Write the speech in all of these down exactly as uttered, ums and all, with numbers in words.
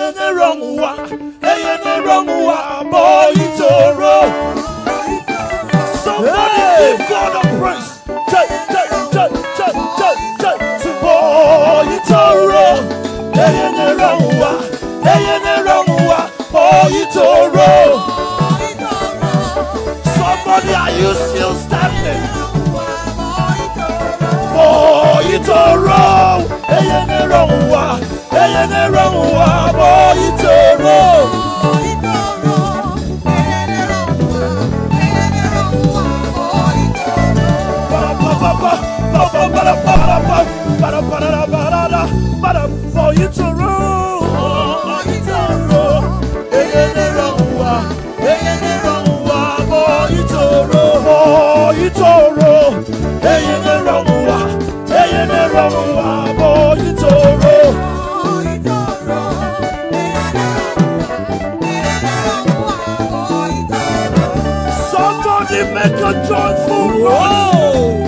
the wrong one, hey, in the wrong one, boy, it's all wrong. Somebody give God a praise. Jai, jai, jai, jai, jai, jai. So boy, it's all wrong. Hey, in the wrong one, hey, in the wrong one, boy, it's all wrong. Somebody, are you still standing? Boy, it's all wrong. Hey, in the wrong one, hey, in the wrong one, boy, it's all wrong. Boy, it's all wrong. It's all wrong. Hey, in the wrong one, hey, in the wrong one, boy, it's all wrong. Boy, it's all wrong. Hey, in the wrong one, hey, in the wrong one, boy, it's all wrong. Somebody make a joyful noise.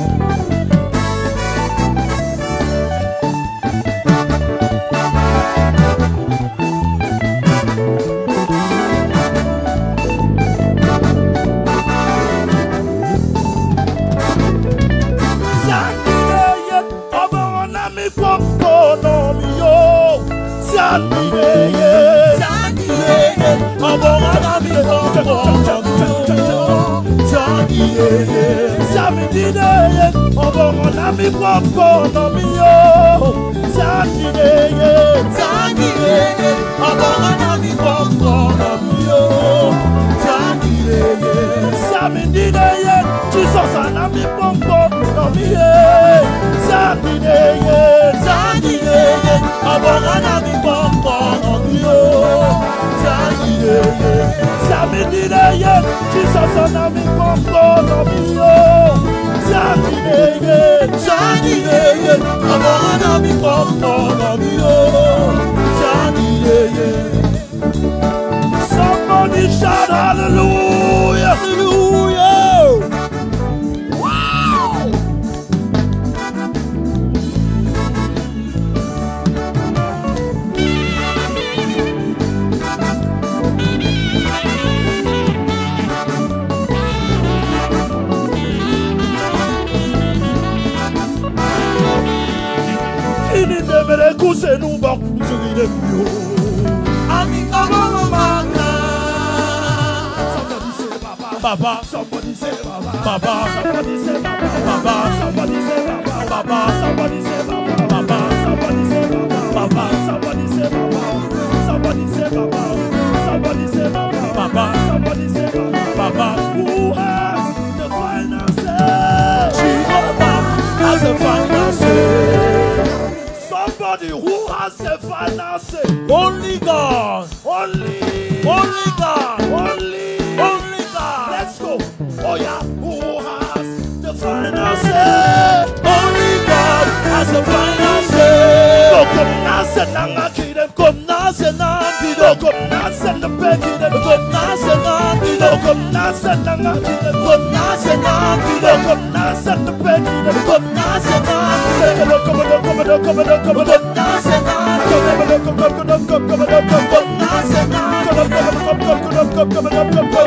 Jesus and I'm the bomb on me. Jesus and I'm the bomb on me. Somebody shout hallelujah, hallelujah. Wow. Ini demere kuse numba kusugi de bio. Ami kama mama. Somebody say Baba. Baba. Somebody say Baba. Baba. Somebody say Baba. Baba. Somebody say Baba. Baba. Somebody say Baba. Baba. Somebody say Baba. Baba. Somebody say Baba. Somebody say Baba. Somebody say Baba. Baba. Somebody say Baba. Baba. Who has the final say? Jehovah has the final say. Somebody who has the final say. Only God. Only. Only God. Only. Only God. Let's go. Oh yeah. Who has the final say? Only God has the final say. Go come now, send na kidem. Come now, send na kidem. Come now, send the baby. Come now, send na kidem. Come now, send na kidem. Come now, send na kidem. Come now, send the baby. Come now, send na kidem. Come on, come on, come on, come on, come on. Come now, send na kidem. Come on, come on, come on, come on, come on. Come now, send na kidem. Come on, come on, come on, come on, come on, come on.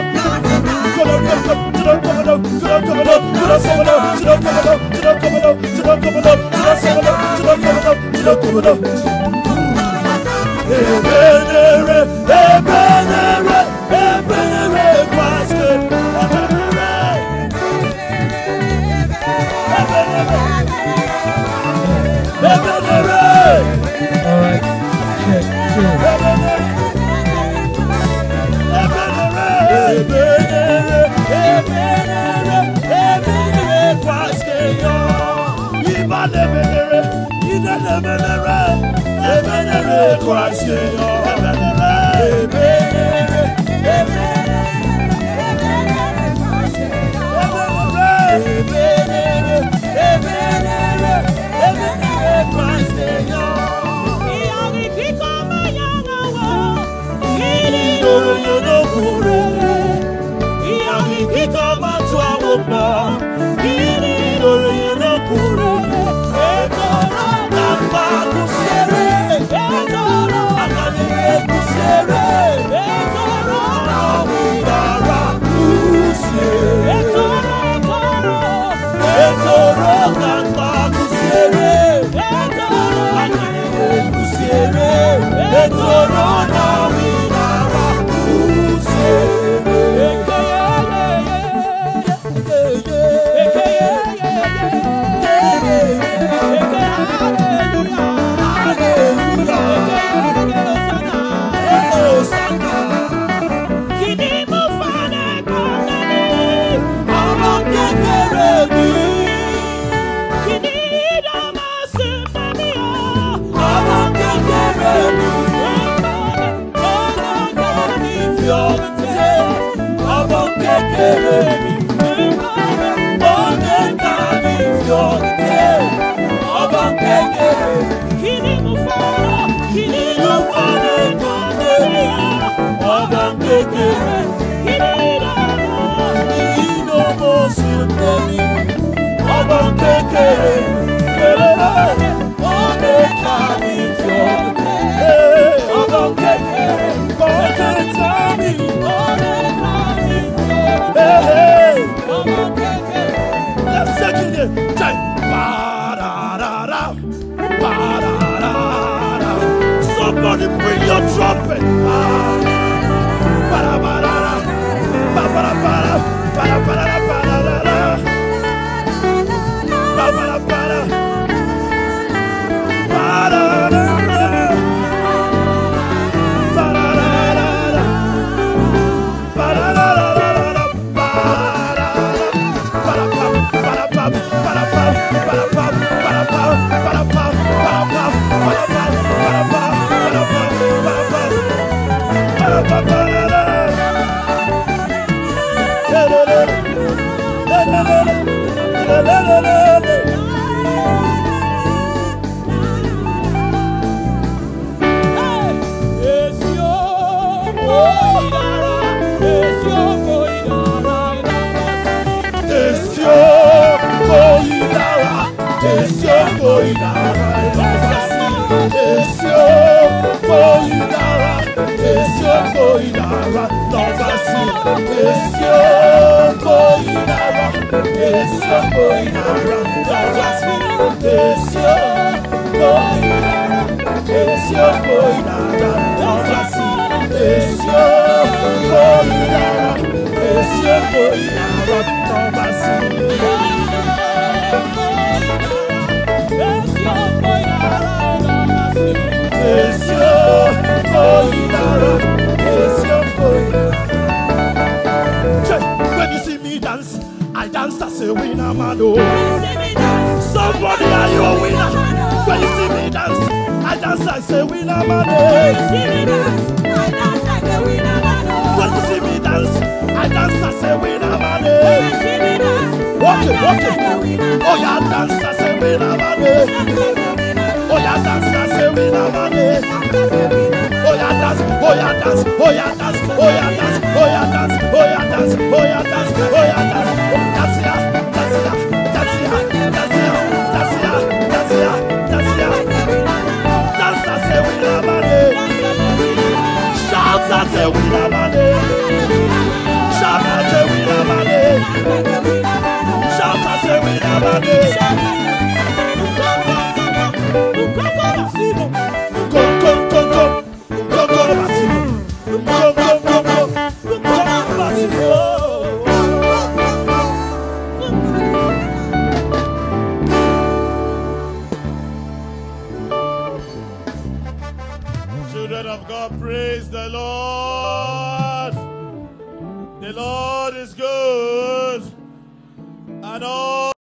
Alright, check, check. Kure, Let's take it here. Somebody bring your trumpet. When you see me dance, I dance as a winner, man. Somebody, are you a winner? When you see me dance, I dance as a winner, man. When you see me dance, I dance as a winner, man. Walk it, walk it. Oh, yeah, dance as a winner, man. Oh, yeah, dance as a winner, man. Oh, yeah, dance, oh, yeah, dance, oh, yeah, dance, oh, yeah, dance, oh, yeah, dance, oh, yeah, dance, oh, yeah, dance, oh, yeah, dance. That's here, that's here, that's here, that's here, that's here, that's here, that's here. Dance as a winner, man. Shout as a winner, man. Shout as a winner, man. Shout as a winner, man. Go, go, go, go. Go, go, Massimo. Go, go, go, go. Go, go, Massimo. Children of God, praise the Lord. The Lord is good, and all